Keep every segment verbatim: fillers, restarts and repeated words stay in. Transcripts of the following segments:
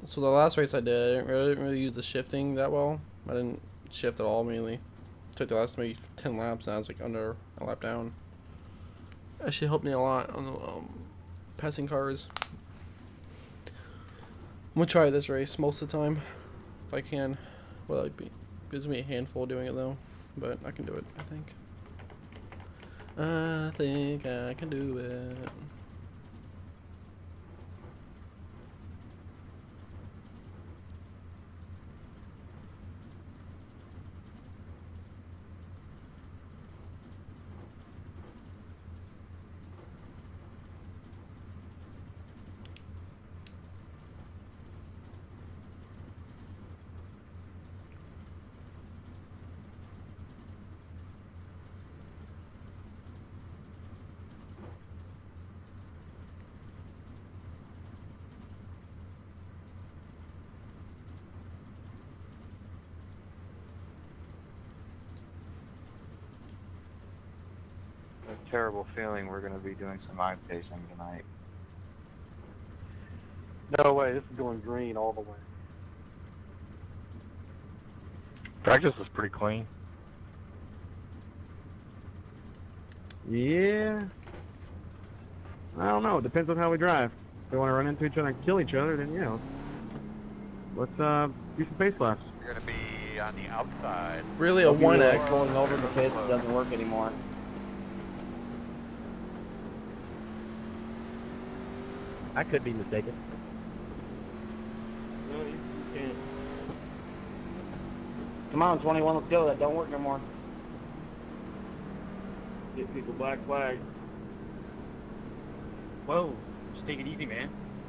So the last race I did, I didn't really, didn't really use the shifting that well. I didn't shift at all mainly. Took the last maybe ten laps and I was like under a lap down. Actually helped me a lot on the um, passing cars. I'm gonna try this race most of the time if I can. Well, it be, gives me a handful doing it though, but I can do it. I think. I think I can do it. A terrible feeling we're going to be doing some iPacing tonight. No way, this is going green all the way. Practice was pretty clean. Yeah. I don't know. It depends on how we drive. If we want to run into each other and kill each other, then yeah. Let's uh, do some pace laps. You're going to be on the outside. Really a one X. Going over the pits doesn't work anymore. I could be mistaken. No, you can't. Come on, twenty-one, let's go. That don't work no more. Get people black flag. Whoa, just take it easy, man.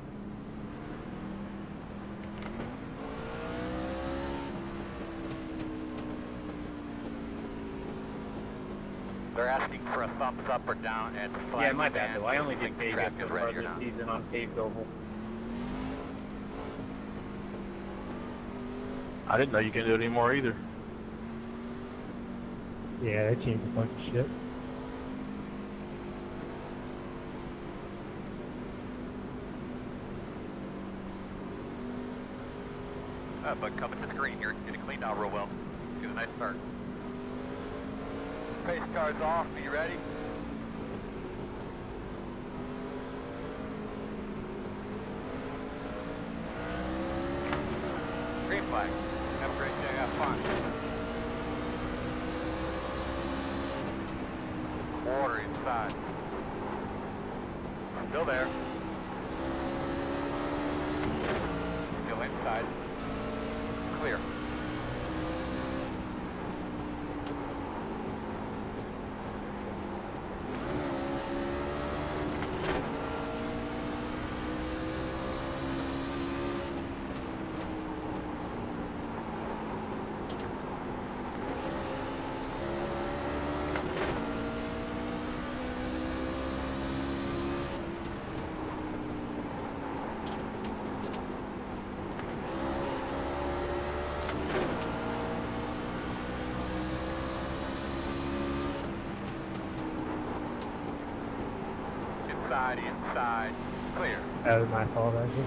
They're asking for a thumbs up or down and flag. Yeah, my bad stand. though. I only You did think the Vegas track so is far ready or this not. season on paved oval. I didn't know you can do it anymore either. Yeah, they changed a bunch of shit. Uh, but coming to the green, you're getting cleaned out real well. Get a nice start. Pace car's off. Are you ready? Green flag. Have a great day. Have fun. Water inside. Still there. Still inside. Clear. Inside, inside, clear. That was my fault, actually.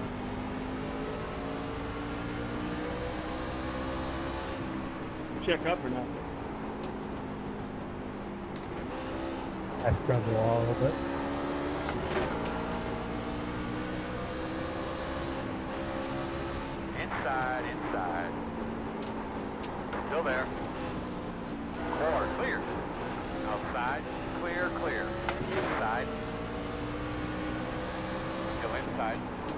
Check up or not? I scrubbed the wall a little bit. Inside, inside. Still there. Four, clear. Outside, clear, clear. Inside. Still inside.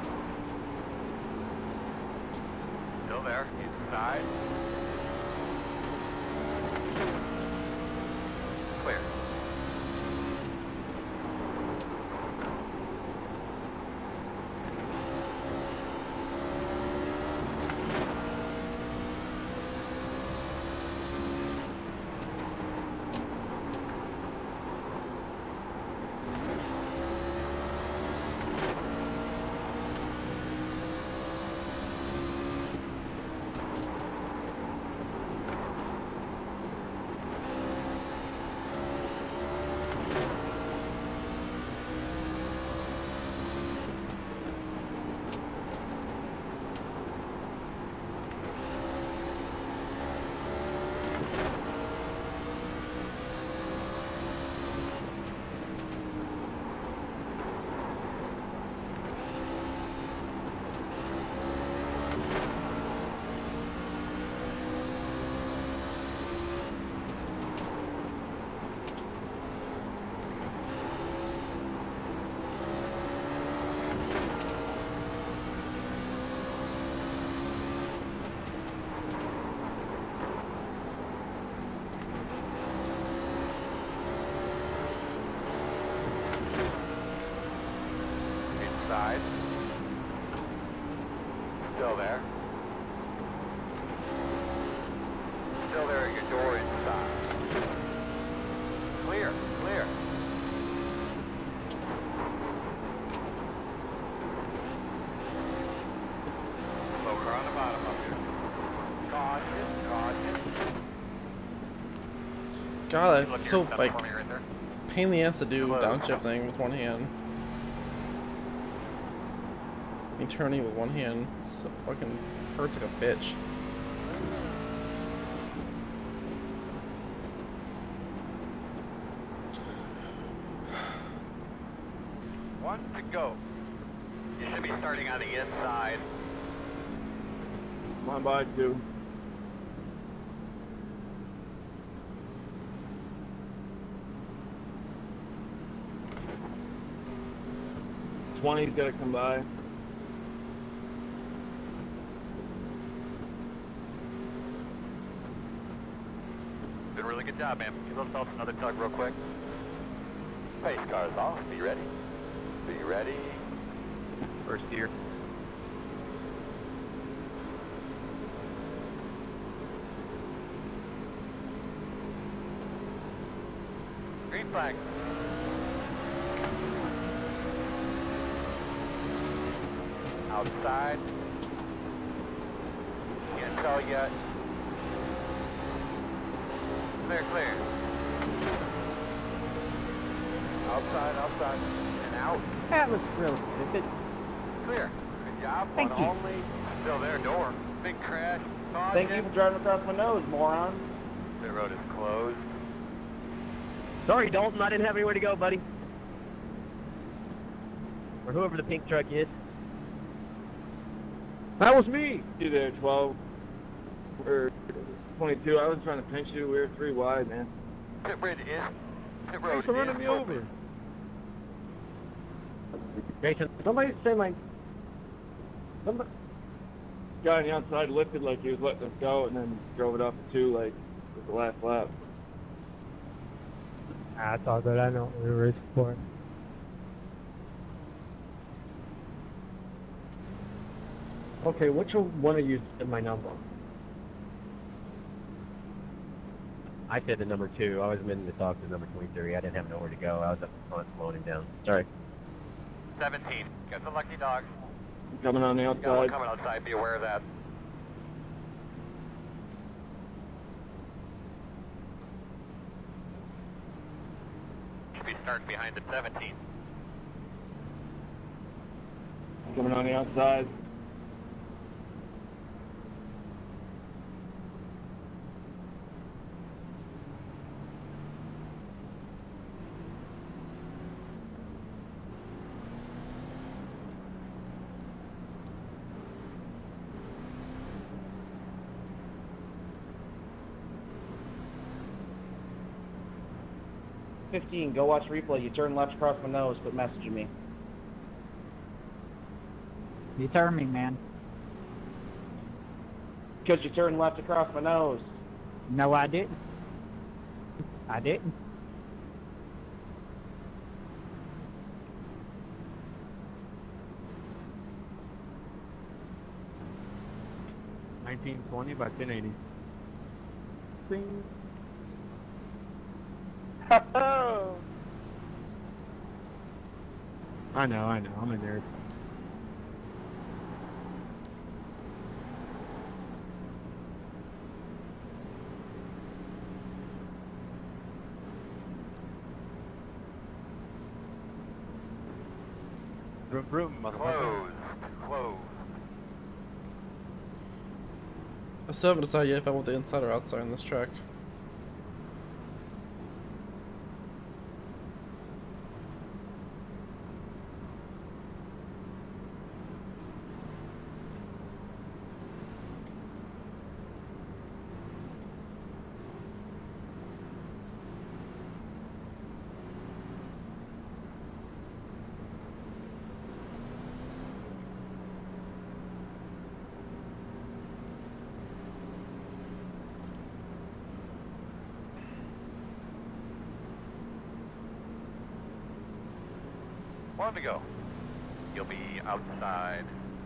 Still there. Inside. Clear. outside. Still there. Still there at your door inside. Clear, clear. Smoker on the bottom up here. Caution, caution. God, Look that's here, so stop like for me right there. pain in the ass to do Hello. downshifting with one hand. Me turning with one hand, so fucking hurts like a bitch. One to go. You should be starting on the inside. Come on by two. Twenty's gotta come by. Did a really good job, man. Give yourself another tug real quick. Pace car's off. Be ready. Be ready. First gear. Green flag. Outside. Can't tell yet. Clear, clear. Outside, outside, and out. That was real stupid. Clear. Good job. Thank One you. only. Still there, door. Big crash. Thank you Caution. for driving across my nose, moron. The road is closed. Sorry, Dalton, I didn't have anywhere to go, buddy. Or whoever the pink truck is. That was me! You there, twelve. Or twenty-two. I was trying to pinch you. We were three wide, man. Pit bridge is. Pit road Thanks for running is me open. over. Jason, somebody say my... Somebody... Guy on the outside lifted like he was letting us go and then drove it off at two, like, with the last lap. I thought that I know what we were racing for. Okay, which one of you said my number? I said the number two. I was meant to talk to number twenty-three. I didn't have nowhere to go. I was up front slowing him down. Sorry. seventeen. Got the lucky dog. Coming on the Got one outside. coming outside. Be aware of that. Should be starting behind the seventeen. Coming on the outside. fifteen, go watch replay. You turn left across my nose, quit messaging me. You turn me, man. Because you turned left across my nose. No, I didn't. I didn't. nineteen twenty by ten eighty. Ding. Oh! I know, I know. I'm a nerd. Vroom, vroom, motherfucker. Closed. Closed. I still haven't decided yet if I want the inside or outside on this track. One to go. You'll be outside.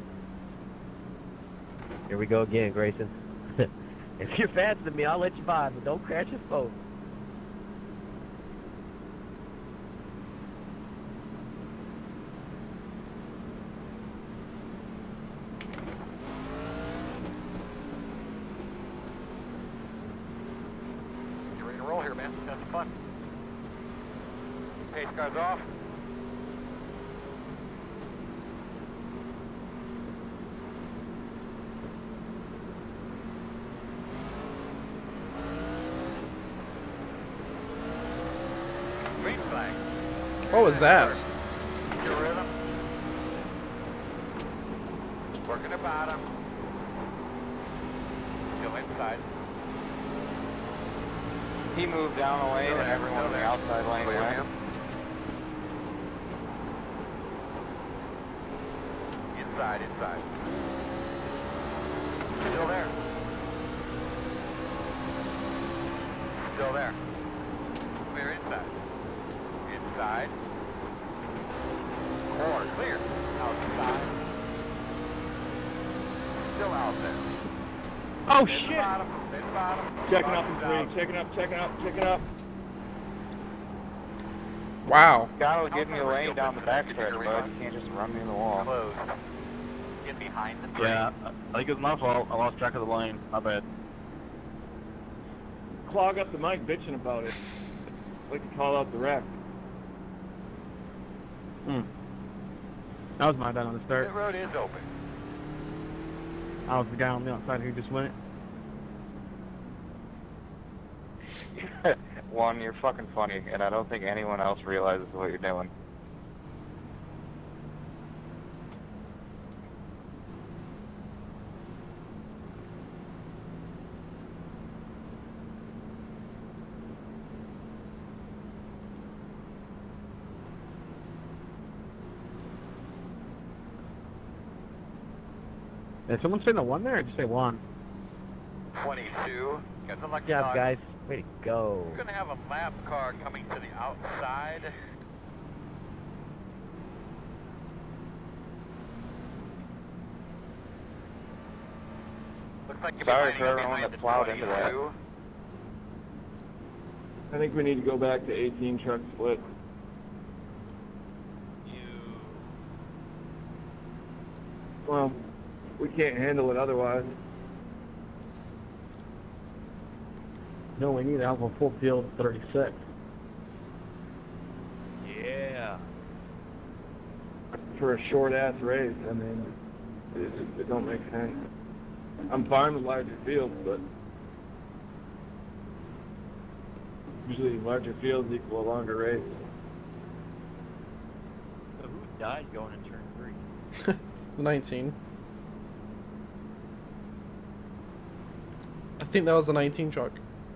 Here we go again, Grayson. If you're faster than me, I'll let you by, but don't crash us both. You're ready to roll here, man. Have some fun. Pace cars off. Green flag. What was that? Your rhythm. Working the bottom. Still inside. He moved down a lane Go and there, everyone go in the there. outside lane Clear, went. ma'am. Inside, inside. Still there. Still there. Clear inside. Inside. Corner clear. Outside. Still out there. Oh, Stay shit! Bottom, stay bottom. Checking up in Bottom's three. Checking up, checking up, checking up. Wow. Gotta give me a Outside lane radio, down the open, backstretch, open, bud. open. You can't just run me in the wall. Closed. Get behind the tree. Yeah, I think it was my fault. I lost track of the lane. My bad. Clog up the mic bitching about it. Like to call out the wreck. Hmm. That was my bad on the The start. road is open. I was the guy on the outside who just went. One, you're fucking funny, and I don't think anyone else realizes what you're doing. Did someone say the one there or did you say one? twenty-two. Got some lucky Good job, dogs. guys. Way to go. We're gonna have a lap car coming to the outside. Looks like you're Sorry behind- for everyone behind that the plowed into that. twenty-two. I think we need to go back to eighteen truck split. Well, we can't handle it otherwise. No, we need to have a full field thirty-six. Yeah. For a short ass race, I mean, it, just, it don't make sense. I'm fine with larger fields, but usually larger fields equal a longer race. So who died going in turn three? nineteen. I think that was the nineteen truck.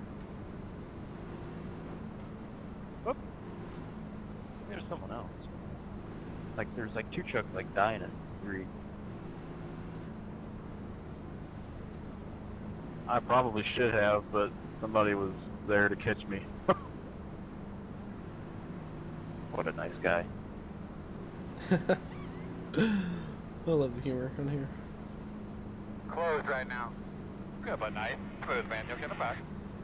There's someone else. Like there's like two trucks like dying in three. I probably should have, but somebody was there to catch me. What a nice guy. I love the humor on here. Closed right now. Good, but nice. Smooth, man. You'll get it back.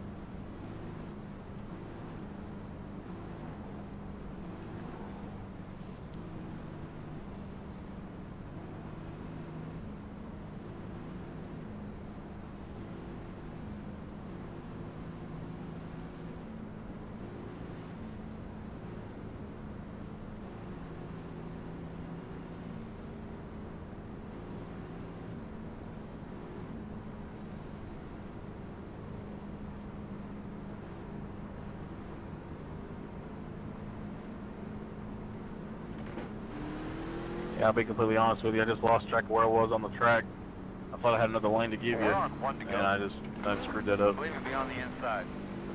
Yeah, I'll be completely honest with you. I just lost track of where I was on the track. I thought I had another lane to give We're you, on one to go. and I just I screwed that I up. believe it'll be on the inside.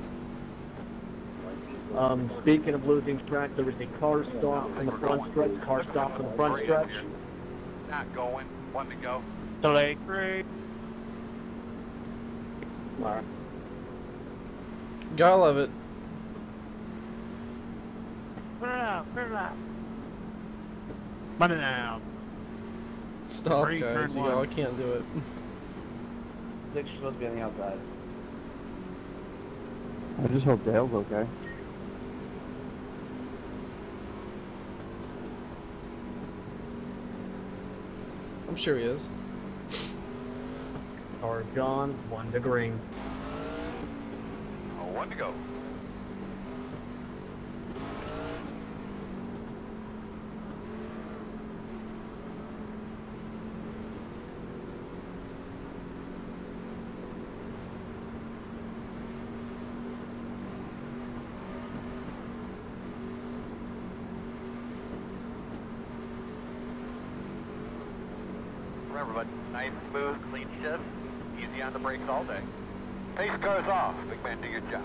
Um, speaking of losing track, there was a car stop on the front stretch, car stop on the front stretch. Not going. One to go. Delay. Great. Alright. Gotta love it. Turn it out, turn it out. Run it down. Stop, Three, guys. turn You all one. can't do it. Six is supposed to be on the outside. I just hope Dale's okay. I'm sure he is. Car's gone, one to green. Oh, one to go. Remember, but nice, smooth, clean shift. Easy on the brakes all day. Pace cars off. Big man, do your job.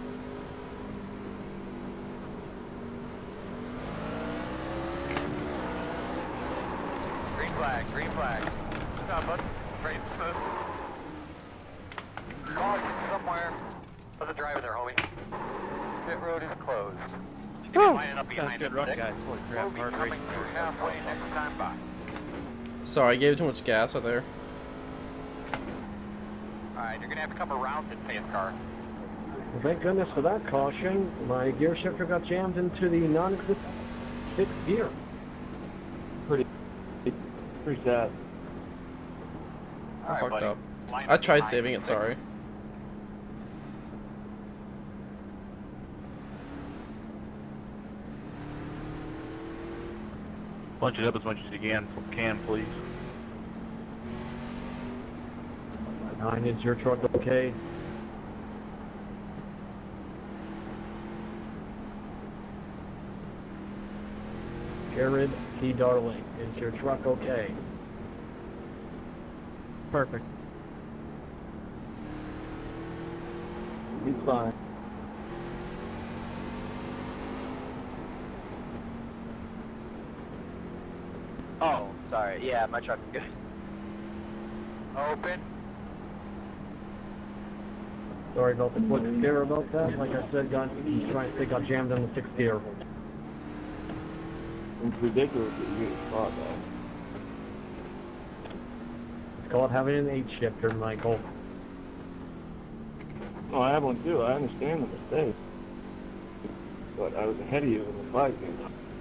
Green flag, green flag. Stop, bud. Straight, smooth. Caution somewhere. There's a driver there, homie. Pit road is closed. You can be lining up Sounds behind good us, run, Dick. guys. Holy crap, We'll be hard coming racing. through halfway next time by. Sorry, I gave too much gas out there. Alright, you're gonna have to come around this pace car. Well, thank goodness for that caution. My gear shifter got jammed into the non-existent sixth gear. Pretty, pretty sad. I Alright, fucked buddy. up. Line I up tried behind saving you, it, Dick. sorry. Bunch it up as much as you can, can please. Nine, is your truck okay? Jared T. Darling, is your truck okay? Perfect. He's fine. Oh, sorry. Yeah, my truck is good. Open. Sorry about the quick scare about that. Like I said, got, he's trying to say got jammed in the sixth gear. It's ridiculous that you get a spot, though. It's called having an eight shifter, Michael. No, I have one too. I understand the mistake. But I was ahead of you in the flag game.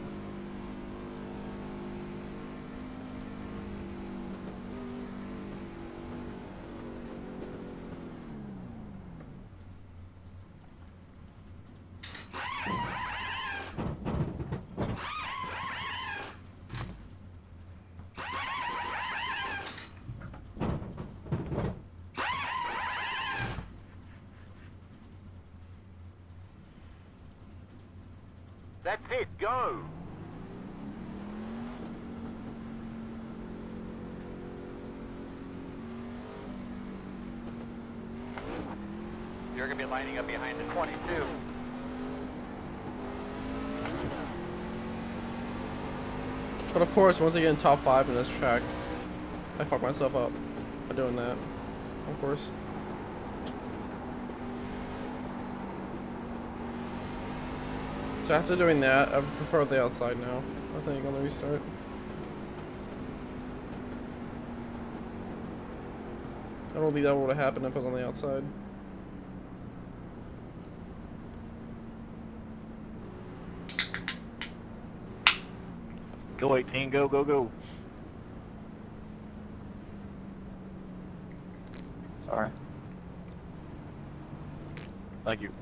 That's it, go! You're gonna be lining up behind the twenty-two. But of course, once I get in top five in this track, I fuck myself up by doing that. Of course. So after doing that, I prefer the outside now, I think, on the restart. I don't think that would have happened if I was on the outside. Go eighteen, go, go, go. Sorry. Thank you.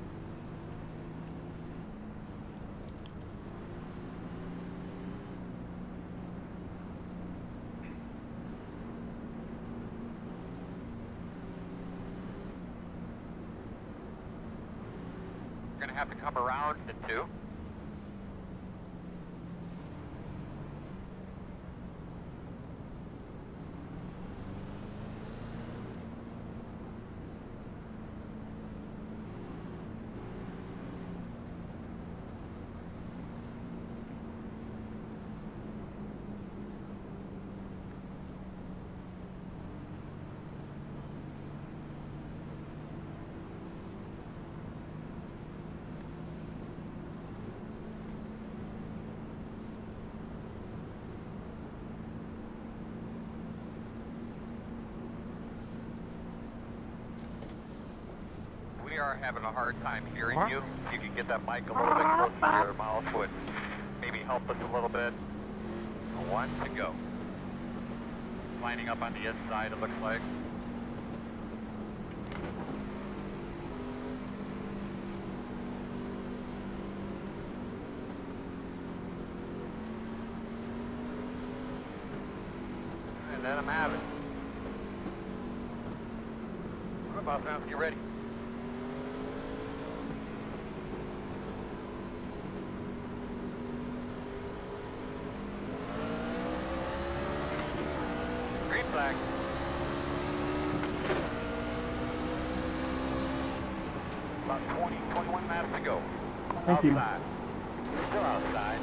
You're gonna have to come around the two. are having a hard time hearing you. If you could get that mic a little bit closer to your mouth would maybe help us a little bit. One to go. Lining up on the inside, it looks like. And let them have it. What about now? You ready? Green flag. About twenty, twenty-one laps to go. Thank you. Outside. Still outside.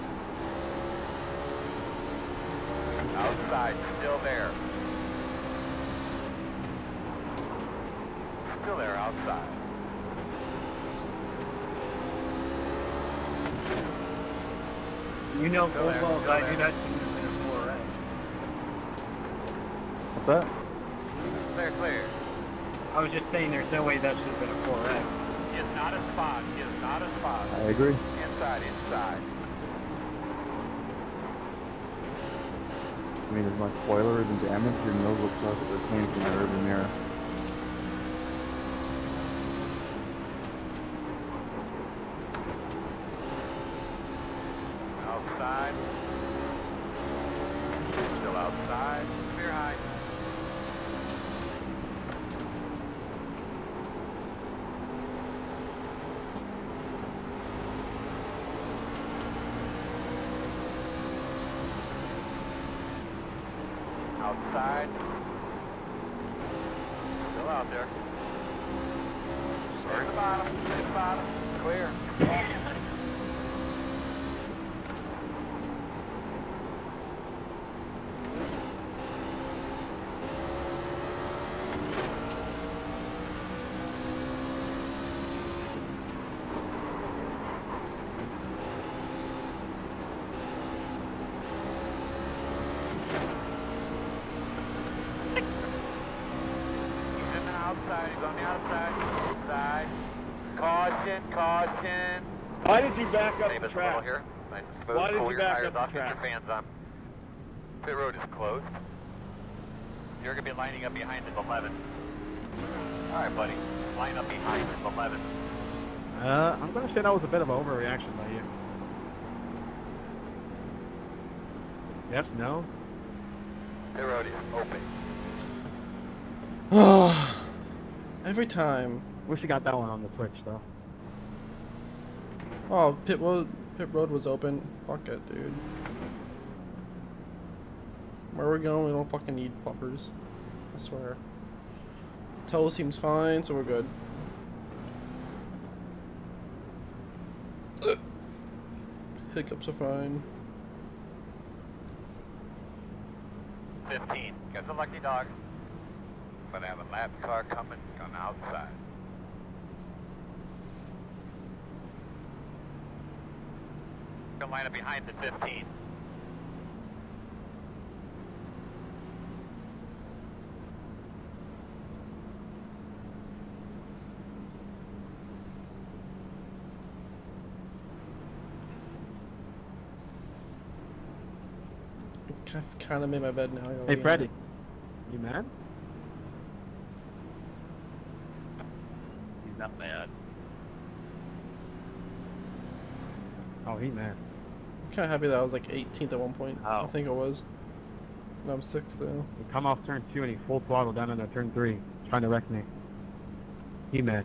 Outside, still there. Still there, outside. You know Still full there, well still that there. you that shouldn't have been a four right? What's that? Clear, clear. I was just saying there's no way that should have been a four right. Is not a spot, is not a spot. I agree. Inside, inside. I mean, as much spoilers and damage, your nose looks like it's coming from my rearview mirror. Outside. Still outside. Clear high. Outside. Still out there. Stay at the bottom. Stay at the bottom. Clear. He's in the outside. He's on the outside. Outside. Caution, caution. Why did you back up Save the us a little track? here. Nice and smooth. Why did Pull you your back tires up the off. Get your track? fans on. Pit road is closed. You're going to be lining up behind the eleven. All right, buddy. Line up behind the eleven. Uh, I'm gonna say that was a bit of an overreaction by you. Yes, no? Pit road is open. Every time. Wish you got that one on the Twitch though. Oh, pit road, pit road was open. Fuck it, dude. Where we're going, we don't fucking need bumpers. I swear. Tow seems fine, so we're good. Ugh. Hiccups are fine. fifteen. Got the lucky dog. But I have a lap car coming on the outside. Gonna line up behind the fifteen. I've kind of made my bed now. I gotta Hey lay Freddy, in you mad? He's not mad. Oh, he mad. I'm kind of happy that I was like eighteenth at one point. I Oh. think it was. Now I'm sixth now. He come off turn two and he full throttle down into turn three, trying to wreck me. He mad.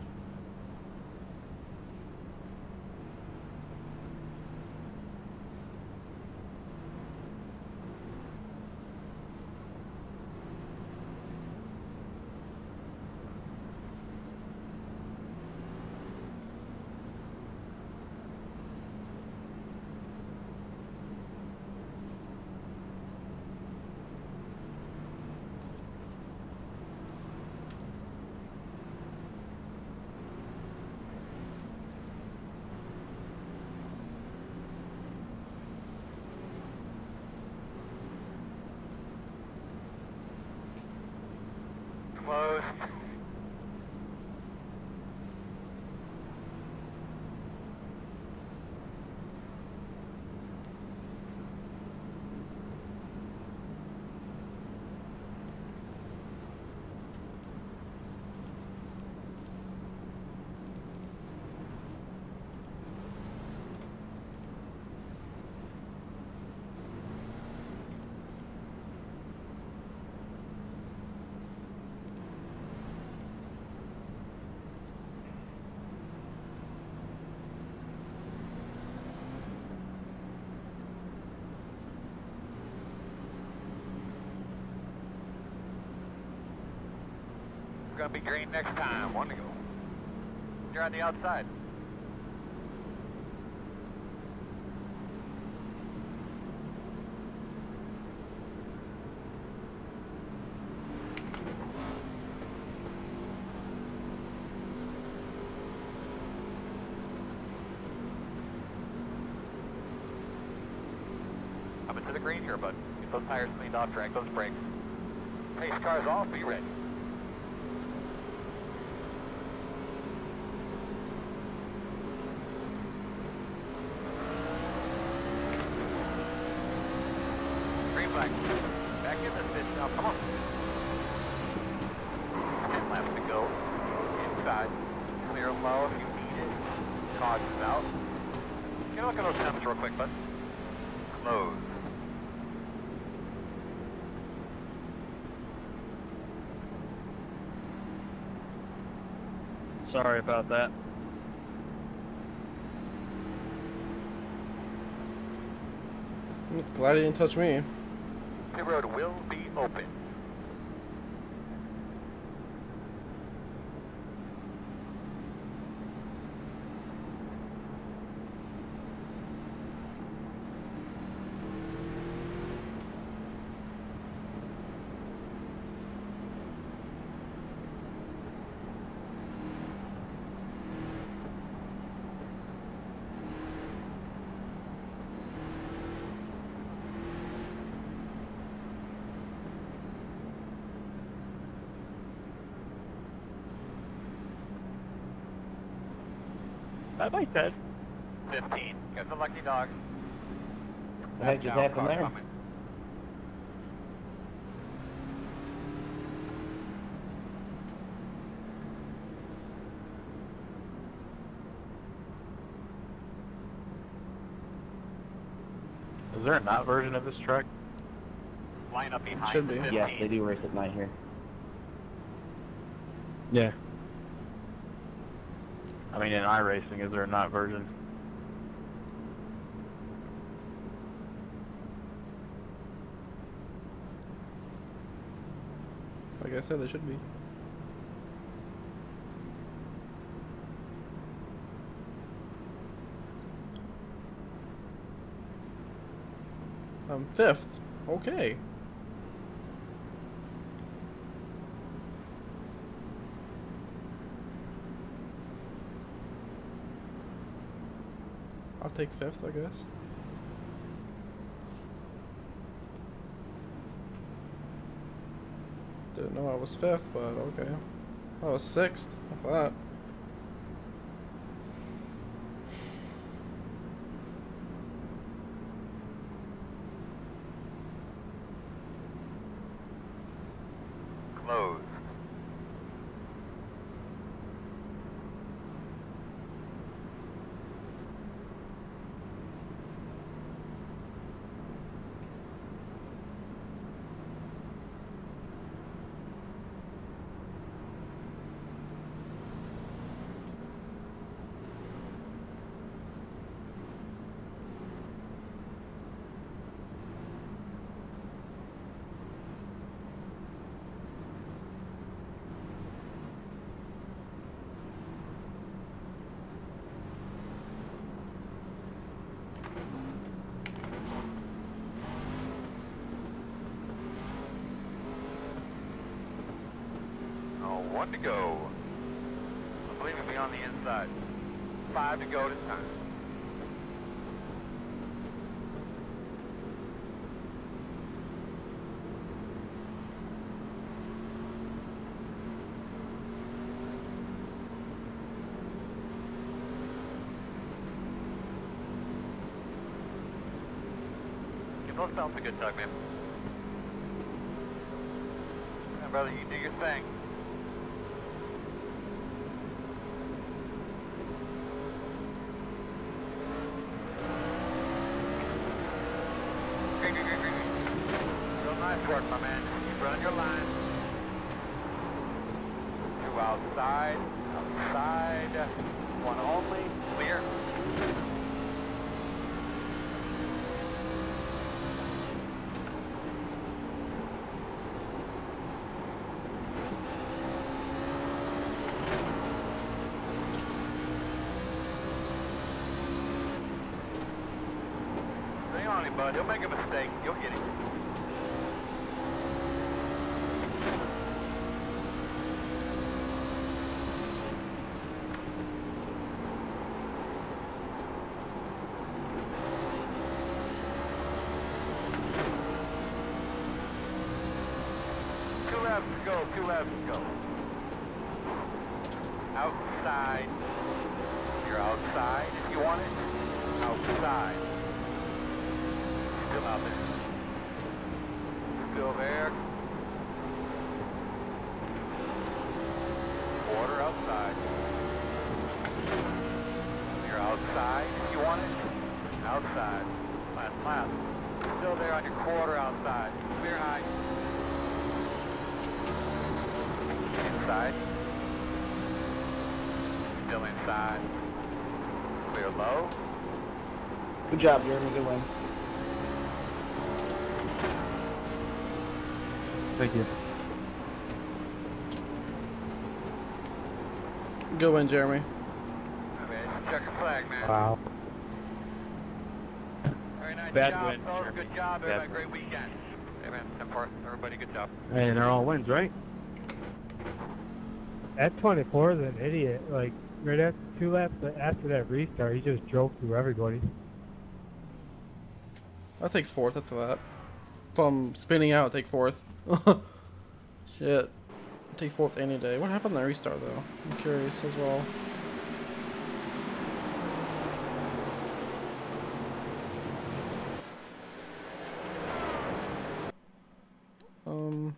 gonna be green next time. One to go. You're on the outside. Coming to the green here, bud. Get those tires cleaned off, drag those brakes. Pace cars off, be ready. Green flag. Back in this bitch now, come on. ten laps to go. Inside. Clear low if you need it. Cautions out. Get a look at those temps real quick, bud. Close. Sorry about that. I'm glad he didn't touch me. The road will be open. Bye bye, Ted. fifteen. Got the lucky dog. What heck just happened there? Coming. Is there a not version of this truck? Line up behind Should the be. fifteen. Yeah, they do race at night here. Yeah. I mean, in iRacing, is there a not version? Like I said, they should be. I'm fifth. Okay. I'll take fifth, I guess. Didn't know I was fifth, but okay. I was sixth. Look at that. Close. One to go. I believe it'll be on the inside. Five to go this time. Give those belts a good tug, man. Yeah, brother, you do your thing. Nice work, my man. Keep running your line. Two outside, outside, one only, clear. bud. He'll make a mistake. You'll get him. Two laps to go. Two laps to go. Outside. You're outside if you want it. Outside. Still out there. Still there. Quarter outside. You're outside if you want it. Outside. Last lap. Still there on your quarter outside. Clear high. Inside. Still inside. Clear low. Good job, Jeremy. Good win. Thank you. Good win, Jeremy. Okay, check your flag, man. Wow. Very nice Bad job, win, fellas. Jeremy. Good job. Bad Everybody, win. great weekend. Hey, man. Everybody, good job. Hey, they're all wins, right? That twenty-four is an idiot. Like, right after two laps after that restart, he just drove through everybody. I'll take fourth after that. From spinning out, take fourth. Shit. I'll take fourth any day. What happened in that restart, though? I'm curious as well. Um...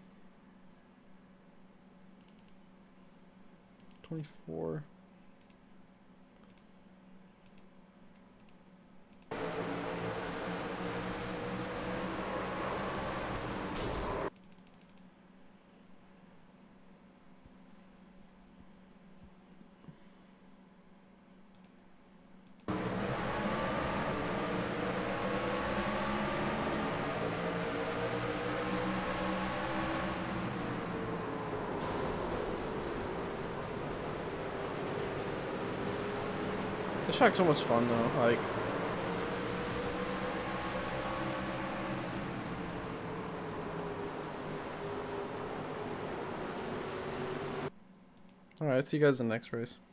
twenty-four. This track's almost fun though, like... Alright, see you guys in the next race.